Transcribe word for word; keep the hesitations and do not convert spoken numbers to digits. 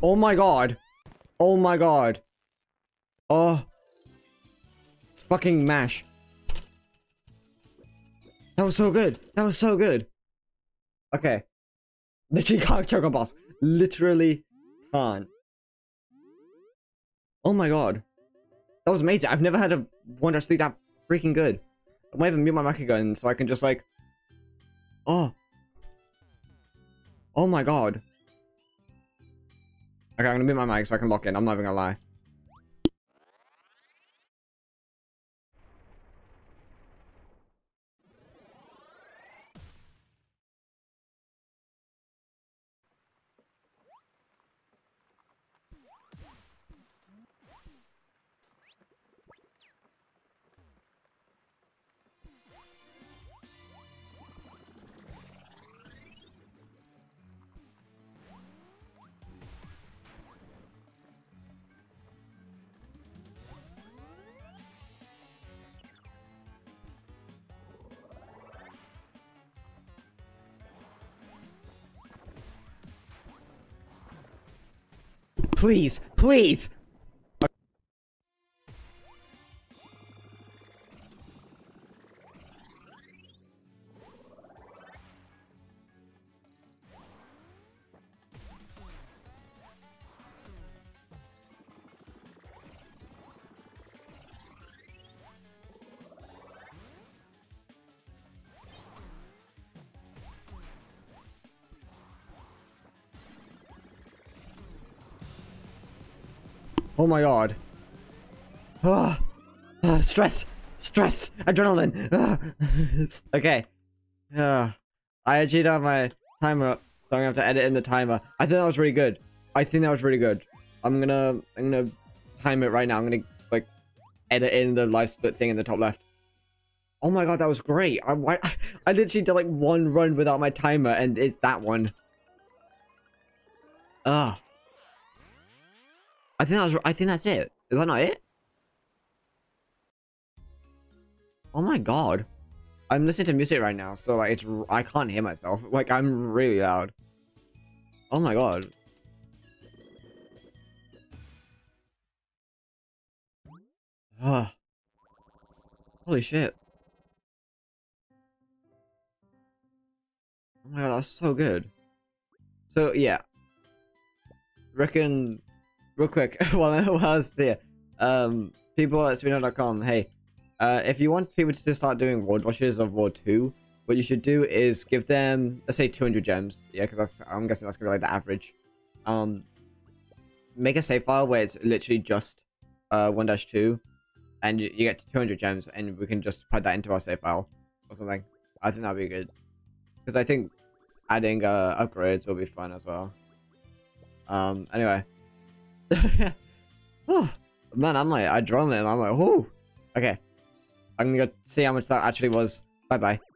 Oh my god. Oh my god. Oh. It's fucking mash. That was so good. That was so good. Okay. Literally can't choke on boss. Literally can't. Oh my god. That was amazing. I've never had a one dash three that freaking good. I might even mute my mic again so I can just like... Oh. Oh my god. Okay, I'm gonna mute my mic so I can lock in. I'm not even gonna lie. Please, please! Oh my god. Ah, ah, stress, stress, adrenaline. Ah. Okay. Uh, I actually don't have my timer up, so I'm gonna have to edit in the timer. I think that was really good. I think that was really good. I'm gonna, I'm gonna time it right now. I'm gonna like edit in the live split thing in the top left. Oh my god, that was great. I, I, I literally did like one run without my timer, and it's that one. Ah. I think that was. I think that's it. Is that not it? Oh my god! I'm listening to music right now, so like it's. I can't hear myself. Like I'm really loud. Oh my god! Ah! Holy shit! Oh my god, that was so good. So yeah, reckon. Real quick, while I, while I was there, um, people at speedrun dot com, hey, uh, if you want people to start doing world rushes of World two, what you should do is give them, let's say, two hundred gems, yeah, because that's, I'm guessing that's gonna be like the average. Um, make a save file where it's literally just uh one dash two, and you, you get to two hundred gems, and we can just put that into our save file or something. I think that'd be good, because I think adding uh upgrades will be fun as well. Um, anyway. Oh, man, I'm like, adrenaline. I'm like, whoo. Okay. I'm gonna go see how much that actually was. Bye bye.